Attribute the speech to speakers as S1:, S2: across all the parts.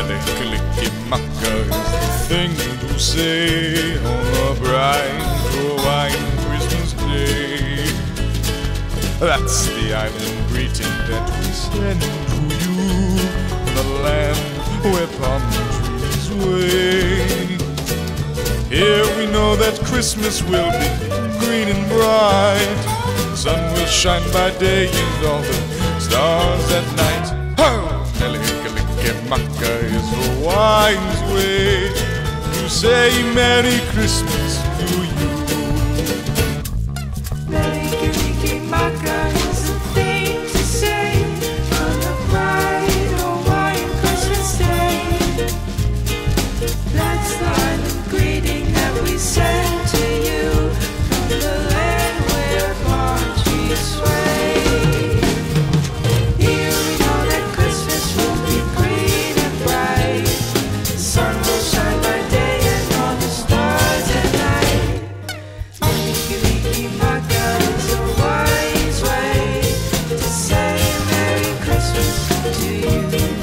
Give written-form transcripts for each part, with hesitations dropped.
S1: Mele Kalikimaka is the thing to say on a bright Hawaiian Christmas day. That's the island greeting that we send to you, the land where palm trees wave. Here we know that Christmas will be green and bright. The sun will shine by day and all the stars at night. Oh, Mele Kalikimaka is Hawaii's way to say Merry Christmas to you.
S2: Mele Kalikimaka is the thing to say on a bright Hawaiian Christmas day. That's the island greeting that we send to you from the land where palm trees sway. Here we know that Christmas will be green and bright. The sun will shine by day and all the stars at night. Mele Kalikimaka is a wise way to say Merry Christmas to you.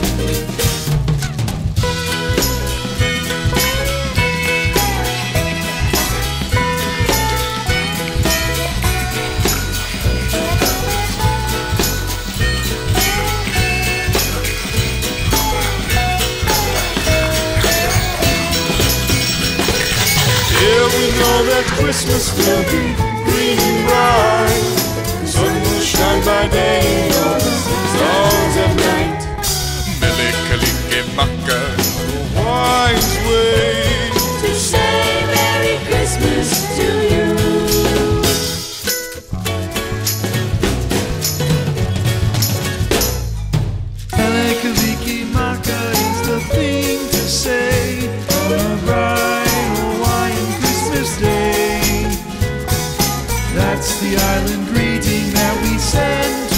S1: Here we know that Christmas will be green and bright. The sun will shine by day and all the stars at night. Mele Kalikimaka is the wise way
S2: To say Merry Christmas to you.
S3: Mele Kalikimaka is the thing to say on a bright Hawaiian Christmas day. That's the island greeting that we send